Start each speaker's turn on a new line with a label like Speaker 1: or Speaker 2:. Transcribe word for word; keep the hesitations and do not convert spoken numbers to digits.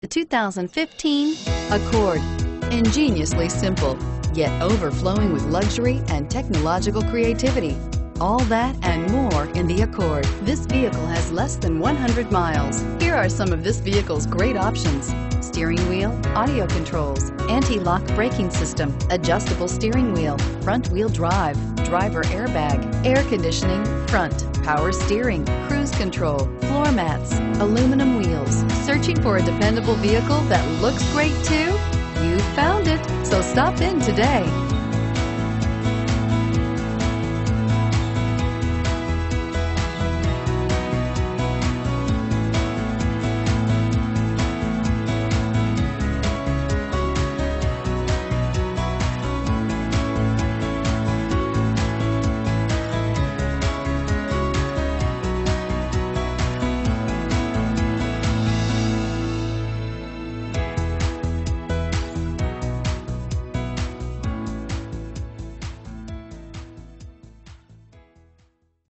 Speaker 1: The two thousand fifteen Accord. Ingeniously simple, yet overflowing with luxury and technological creativity. All that and more in the Accord. This vehicle has less than one hundred miles. Here are some of this vehicle's great options: steering wheel audio controls, anti-lock braking system, adjustable steering wheel, front wheel drive, driver airbag, air conditioning, front, power steering, cruise control, floor mats, aluminum wheels. Searching for a dependable vehicle that looks great too? You found it, so stop in today.